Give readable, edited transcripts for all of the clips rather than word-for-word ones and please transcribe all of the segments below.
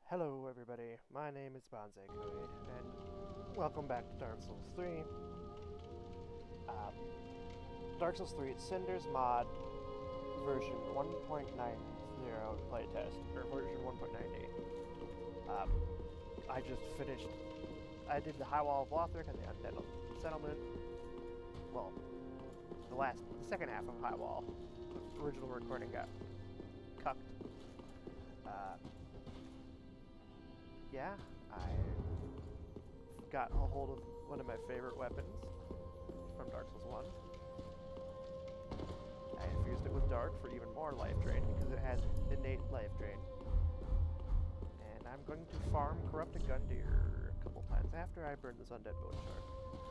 Hello everybody, my name is Bonzai Cody, and welcome back to Dark Souls 3. Dark Souls 3 Cinders mod version 1.90 playtest, or version 1.98. I just finished, I did the High Wall of Lothric and the Undead Settlement. Well, the second half of High Wall. The original recording got cucked. Yeah, I got a hold of one of my favorite weapons from Dark Souls 1. I infused it with Dark for even more life drain because it has innate life drain. And I'm going to farm Corrupted Gundyr a couple times after I burn this Undead Bone Shard.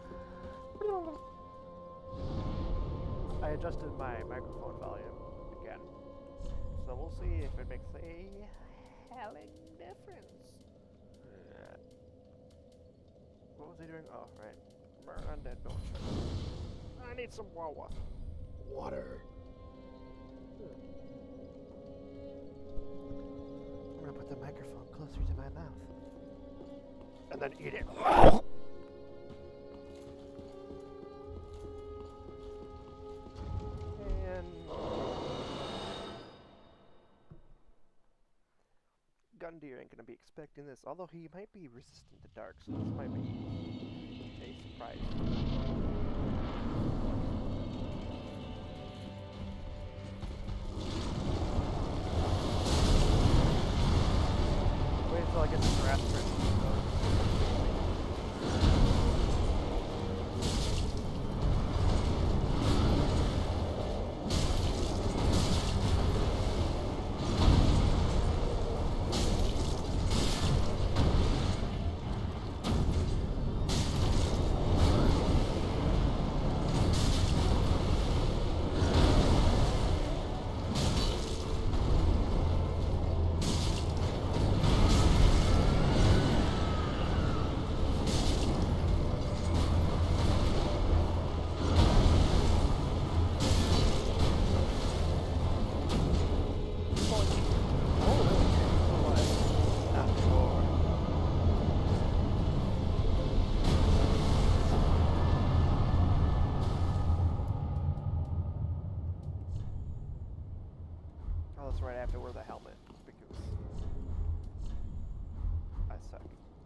I adjusted my microphone volume again, so we'll see if it makes a helling difference. What was he doing? Oh, right. Burn Undead Bone Shard. I need some water. I'm gonna put the microphone closer to my mouth. And then eat it. And Gundyr ain't gonna be expecting this, although he might be resistant to dark, so this might be a surprise. Wait until I get the grass print. Right after wear the helmet because I suck.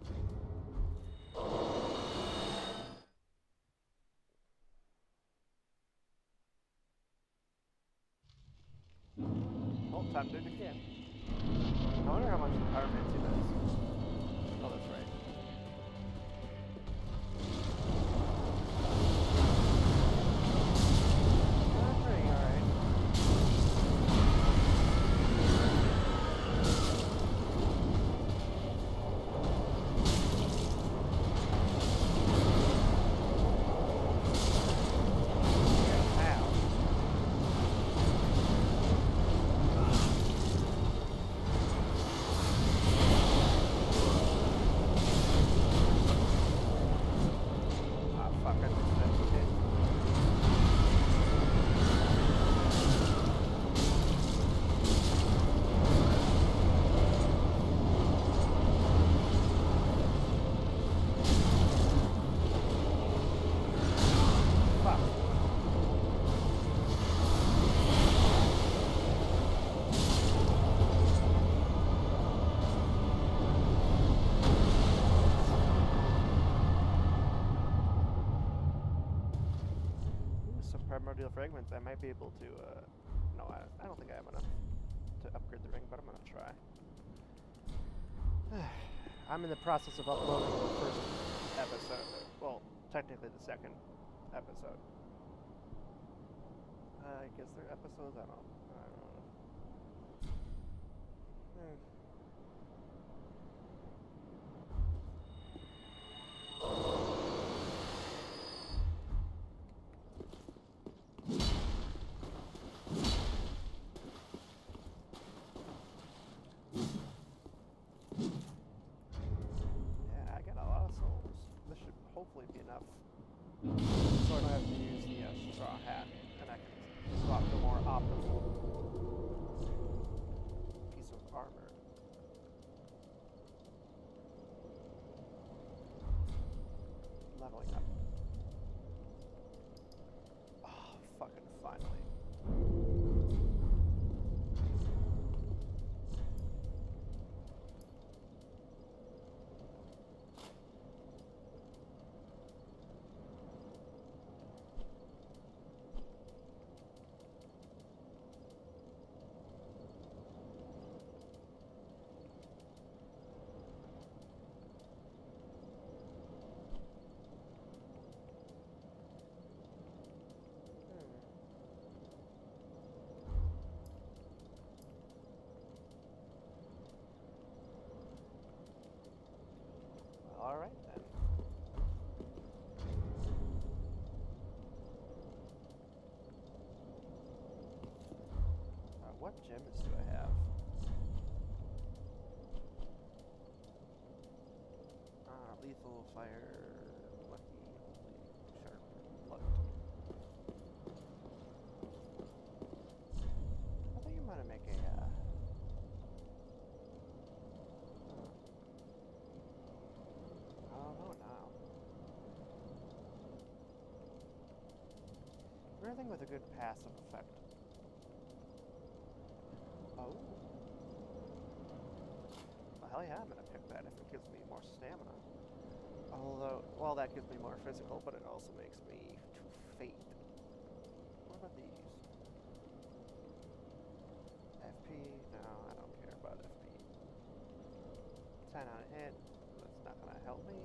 Well, time to do it again. I wonder how much empowerment he does. Oh, that's right. Primordial fragments, I might be able to, no, I don't think I have enough to upgrade the ring, but I'm gonna try. I'm in the process of uploading the first episode, well, technically the second episode. I guess they're episodes, I don't know. Hopefully be enough, so I don't have to use the straw hat, and I can swap to a more optimal piece of armor. leveling up. Oh, fucking finally. Alright then. What gems do I have? Lethal, fire, lucky, sharp, blunt. I think I'm gonna make a, I don't know now. Anything with a good passive effect. Oh. Well, hell yeah, I'm gonna pick that if it gives me more stamina. Although, well, that gives me more physical, but it also makes me too faint. What about these? FP? No, I don't care about FP. 10 on a hit. That's not gonna help me.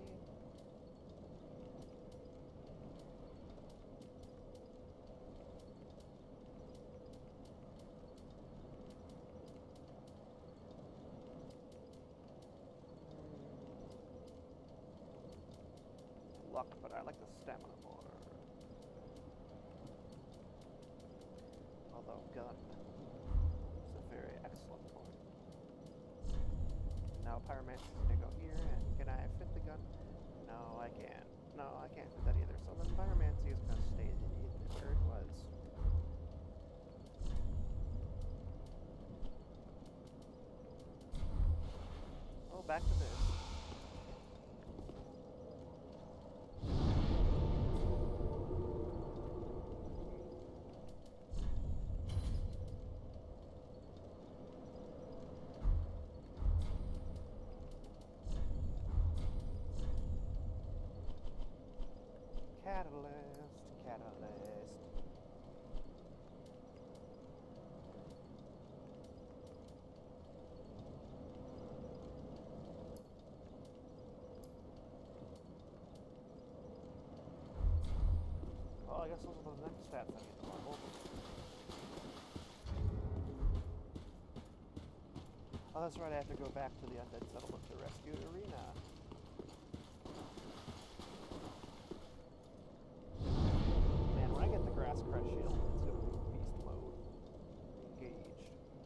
Luck, but I like the stamina more. Although gun is a very excellent point. Now pyromancy is gonna go here, and can I fit the gun? No, I can't. No, I can't fit that either. So then pyromancy is gonna stay where it was. Oh, back to this. Catalyst. Well, I guess those are the next stats I need to level. Oh, that's right, I have to go back to the Undead Settlement to rescue Arena. When I get the grass crush shield, it's gonna be beast mode. Engage.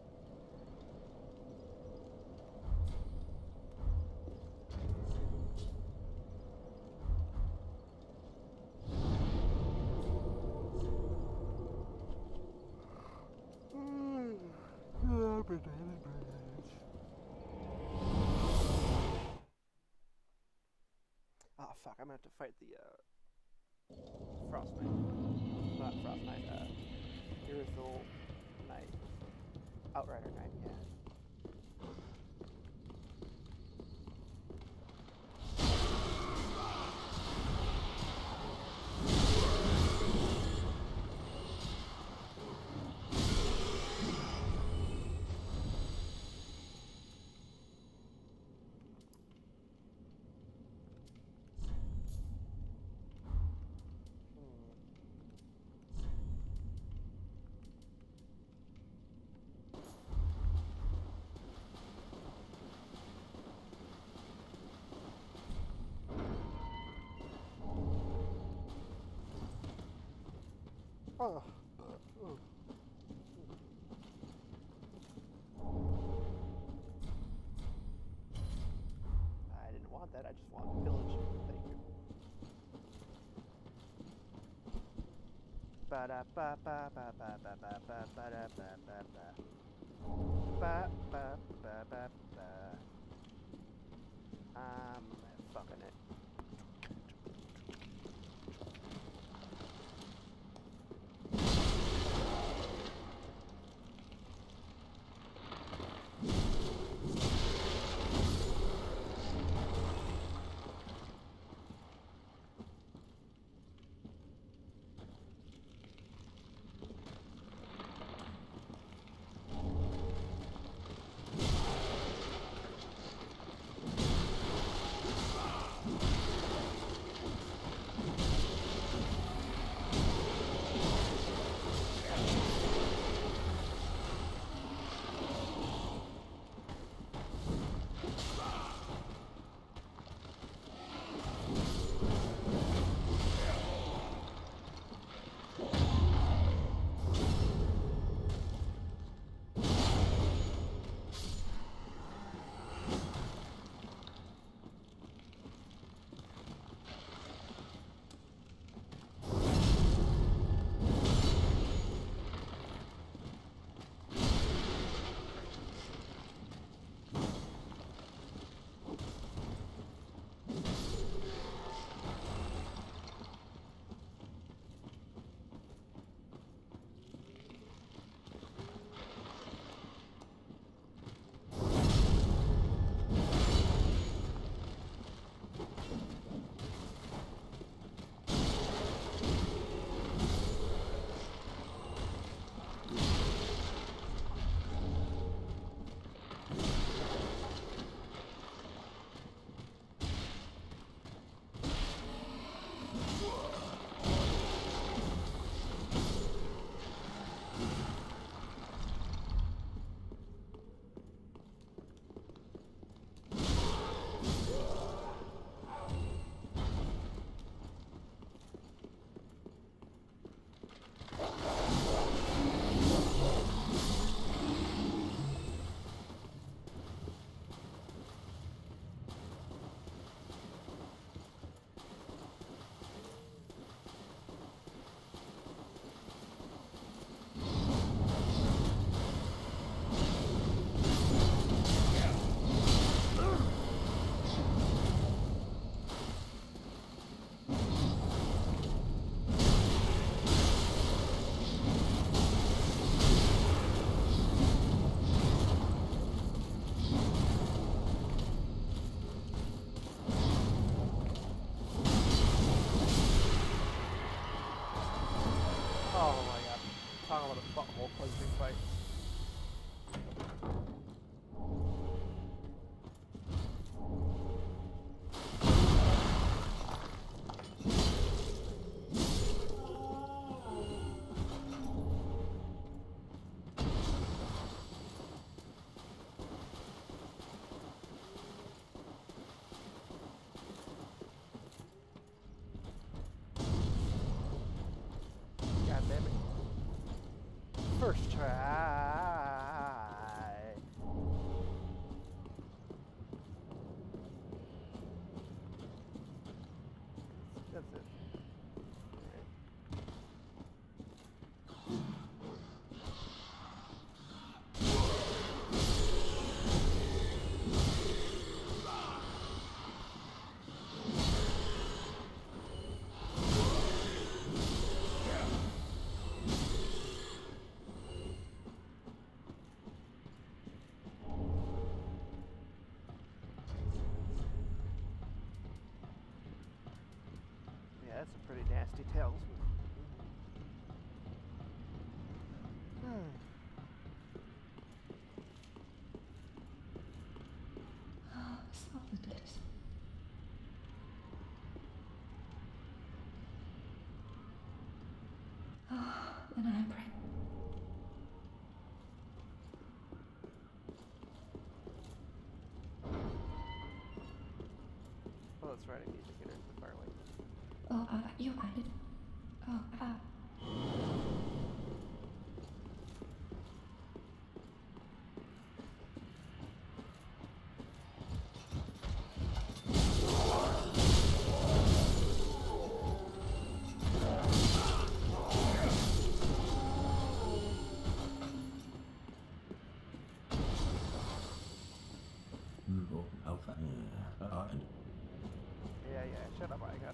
Oh fuck, I'm gonna have to fight the Frost Knight. Not Frost Knight, Irithel Knight. Outrider Knight, yeah. Oh. I didn't want that, I just wanted village. Thank you. Ba da ba ba ba ba ba ba ba ba da ba ba ba. Ba ba ba ba ba. I'm fucking it. That's a pretty nasty talisman. Oh, solidus. Oh, and I'm pregnant. Oh, that's right, I need to get into the Firelink. Oh, you added. Oh, Yeah, shut up, I got.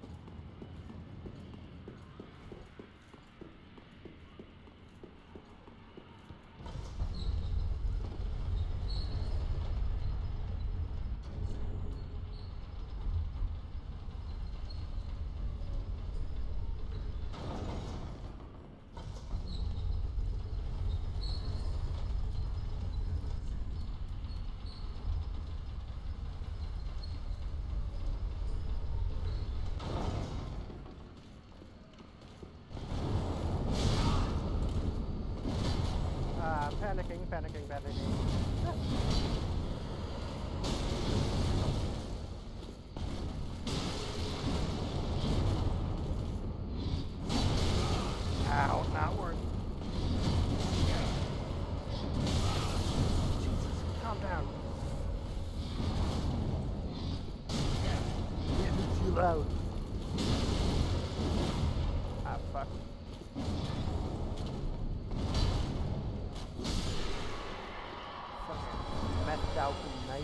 Panicking. Ow, not worth. Jesus, calm down. It's too loud. Ah, fuck. Fucking methed out night.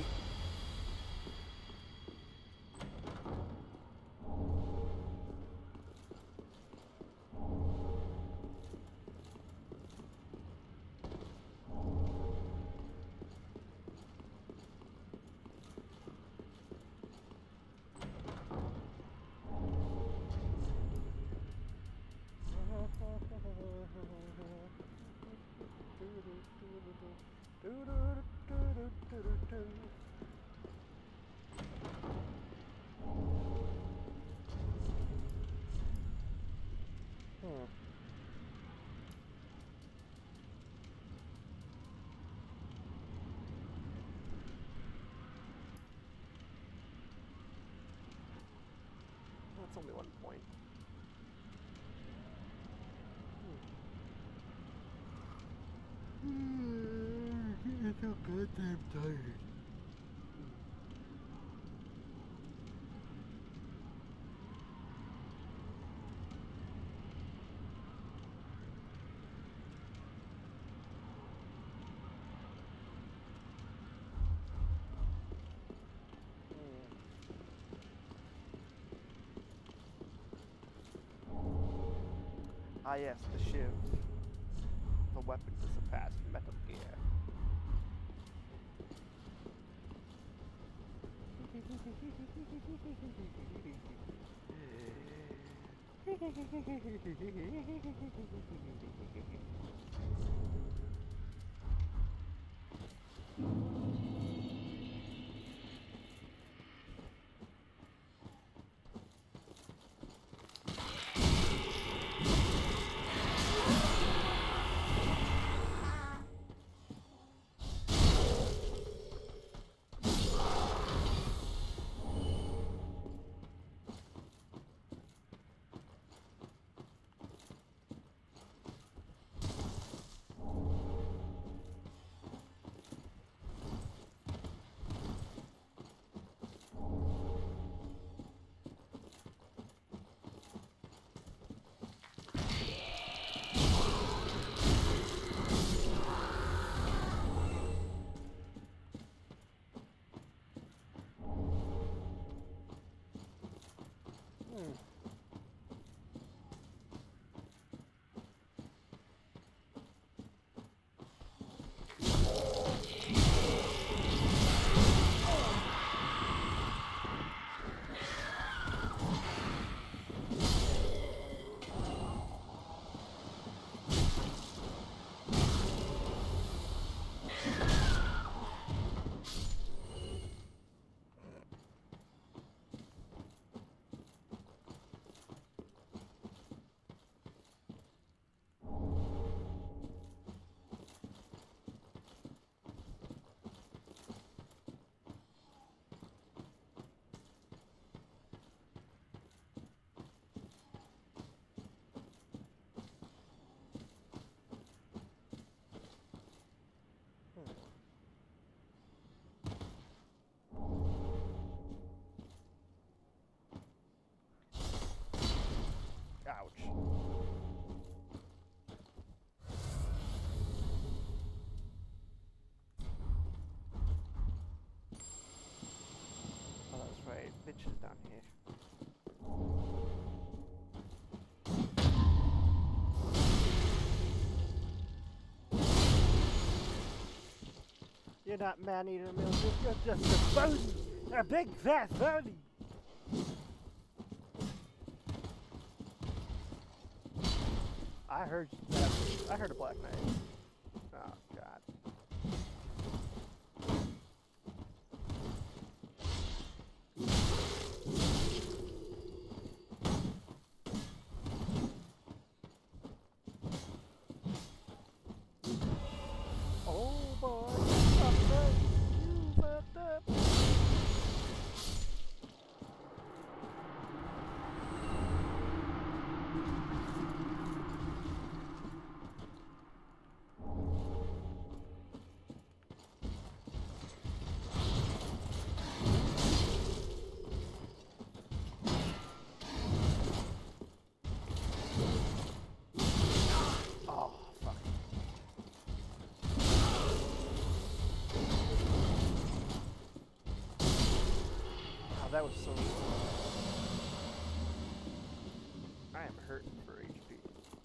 That's only 1 point. It's so goddamn tired. Ah yes, the shiv. The weapon to surpass Metal Gear. glitches down here. You're not man-eater milk, you're just a phony! A big fat phony! I heard that. I heard a black knight. Oh god. Oh boy, you fucked up. You fucked up. Oh, fuck. Oh, that was so slow. I am hurting for HP.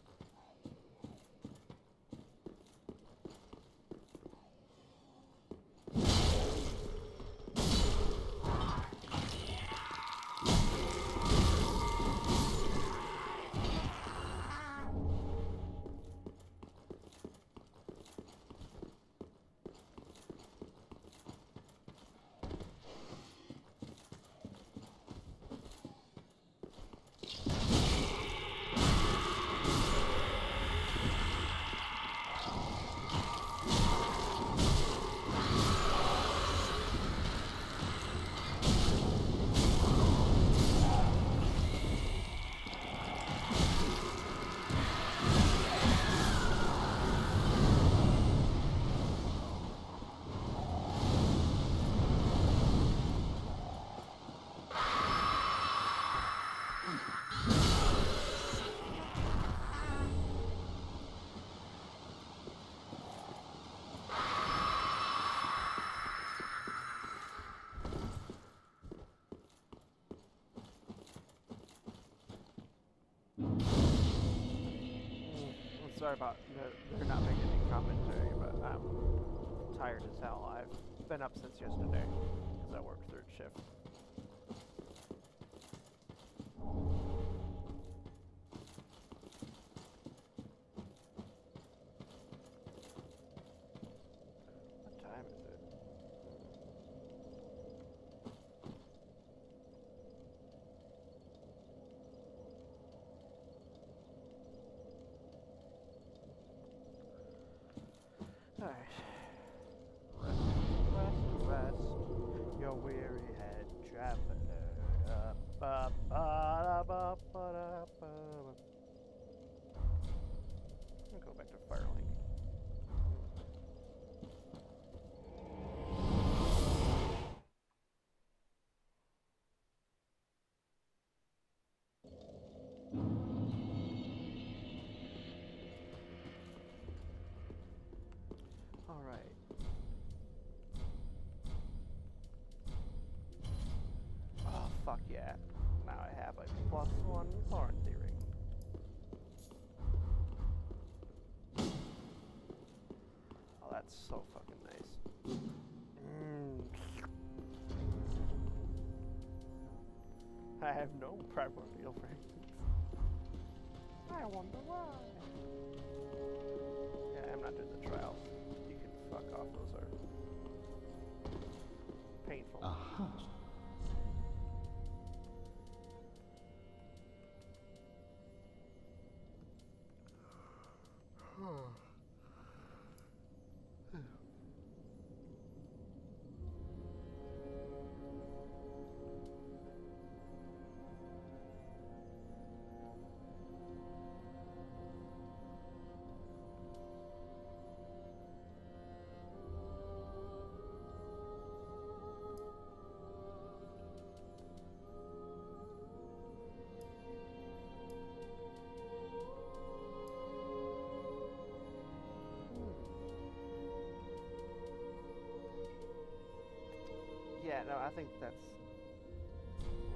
I'm sorry about they're not making any commentary, but I'm tired as hell. I've been up since yesterday because I work third shift. What time is it? Alright. Rest, your weary head traveler. I'm gonna go back to Firelink. Alright. Oh, fuck yeah. Now I have a +1 warranty ring. Oh, that's so fucking nice. I have no primordial fragments. I wonder why. Yeah, I'm not doing the trials. You can fuck off, those are painful. Aha. Yeah, no, I think that's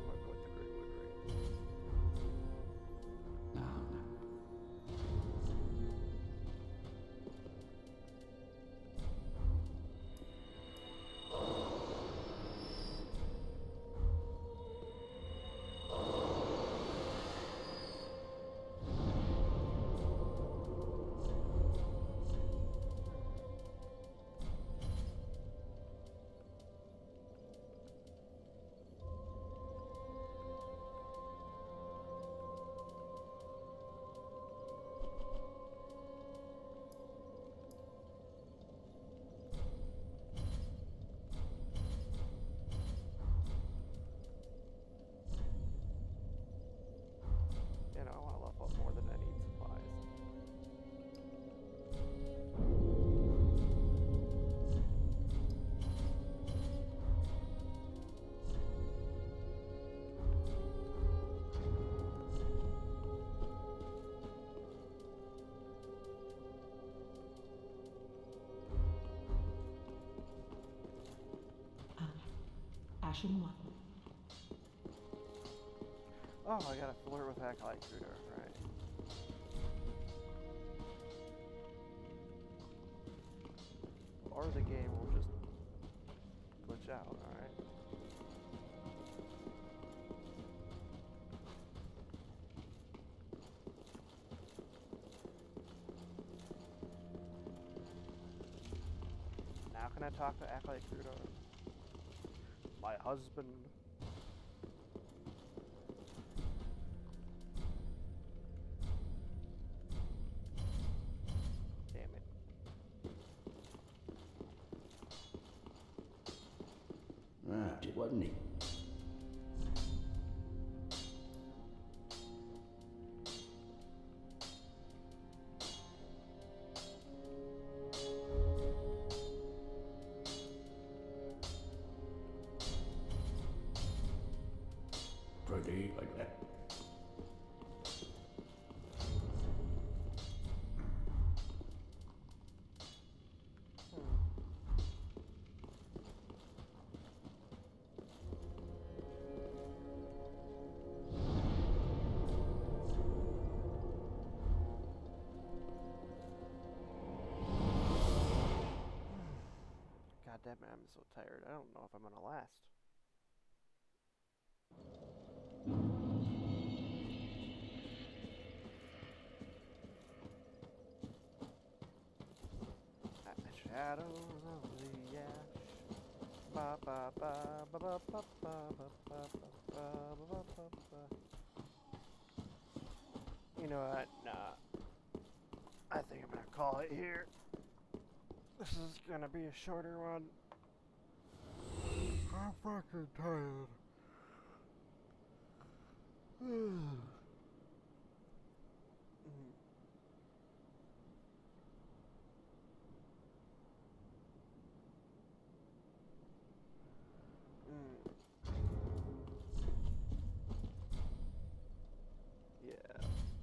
version 1. Oh, I gotta flirt with Acolyte Tutor, right. Or the game will just glitch out, alright? Now can I talk to Acolyte Tutor? My husband. Damn it. Ah, it wasn't he? Pretty like that. God damn it, I'm so tired. I don't know if I'm gonna last. At the shadows of the ash. Ba ba ba ba ba ba ba ba ba ba ba ba ba. You know what? Nah. I think I'm gonna call it here. This is gonna be a shorter one. I'm fucking tired. Yeah.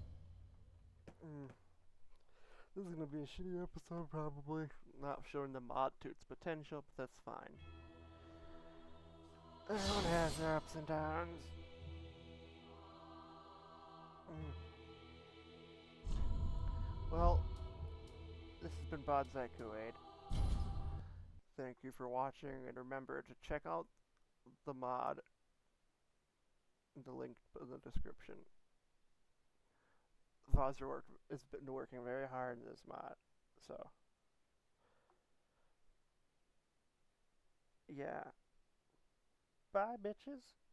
This is gonna be a shitty episode, probably. Not showing the mod to its potential, but that's fine. Everyone has their ups and downs. Well, this has been Bodzai Kuwait. Thank you for watching, and remember to check out the mod, the link in the description. Vawser has been working very hard in this mod, so yeah. Bye, bitches.